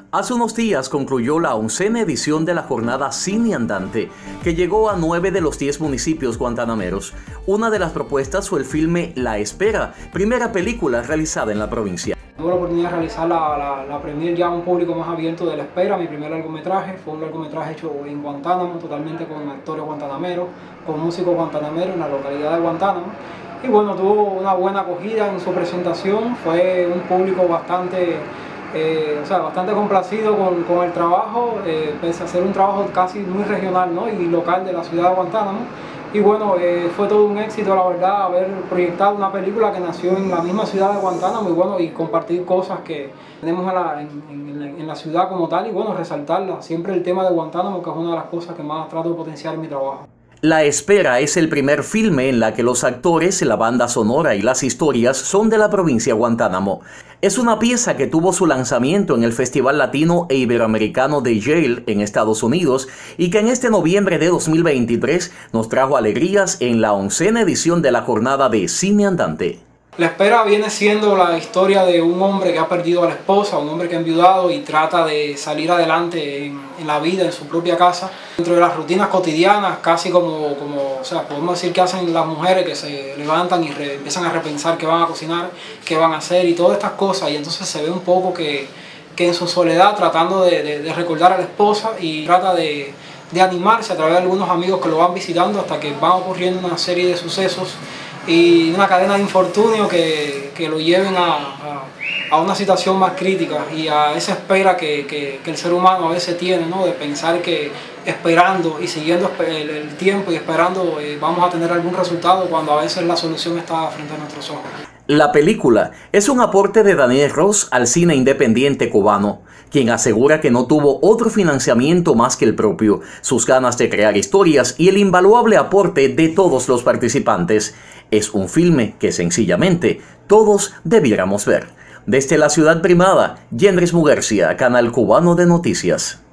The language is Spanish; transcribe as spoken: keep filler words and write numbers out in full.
Hace unos días concluyó la oncena edición de la jornada Cine Andante, que llegó a nueve de los diez municipios guantanameros. Una de las propuestas fue el filme La Espera, primera película realizada en la provincia. Tuve la oportunidad de realizar la, la, la premier ya a un público más abierto de La Espera, mi primer largometraje. Fue un largometraje hecho en Guantánamo, totalmente con actores guantanameros, con músicos guantanameros en la localidad de Guantánamo. Y bueno, tuvo una buena acogida en su presentación, fue un público bastante... Eh, o sea, bastante complacido con, con el trabajo, eh, pese a ser un trabajo casi muy regional, ¿no? y local de la ciudad de Guantánamo. Y bueno, eh, fue todo un éxito, la verdad, haber proyectado una película que nació en la misma ciudad de Guantánamo y bueno, y compartir cosas que tenemos en la, en, en, en la ciudad como tal y bueno, resaltarla. Siempre el tema de Guantánamo, que es una de las cosas que más trato de potenciar en mi trabajo. La Espera es el primer filme en la que los actores, la banda sonora y las historias son de la provincia de Guantánamo. Es una pieza que tuvo su lanzamiento en el Festival Latino e Iberoamericano de Yale en Estados Unidos y que en este noviembre de dos mil veintitrés nos trajo alegrías en la oncena edición de la jornada de Cine Andante. La Espera viene siendo la historia de un hombre que ha perdido a la esposa, un hombre que ha enviudado y trata de salir adelante en, en la vida, en su propia casa. Dentro de las rutinas cotidianas, casi como, como o sea, podemos decir que hacen las mujeres que se levantan y re, empiezan a repensar qué van a cocinar, qué van a hacer y todas estas cosas. Y entonces se ve un poco que, que en su soledad, tratando de, de, de recordar a la esposa y trata de, de animarse a través de algunos amigos que lo van visitando hasta que van ocurriendo una serie de sucesos y una cadena de infortunios que, que lo lleven a, a, a una situación más crítica y a esa espera que, que, que el ser humano a veces tiene, ¿no? De pensar que esperando y siguiendo el, el tiempo y esperando eh, vamos a tener algún resultado cuando a veces la solución está frente a nuestros ojos. La película es un aporte de Daniel Ross al cine independiente cubano, quien asegura que no tuvo otro financiamiento más que el propio, sus ganas de crear historias y el invaluable aporte de todos los participantes. Es un filme que sencillamente todos debiéramos ver. Desde la ciudad primada, Yendris Muguercia, Canal Cubano de Noticias.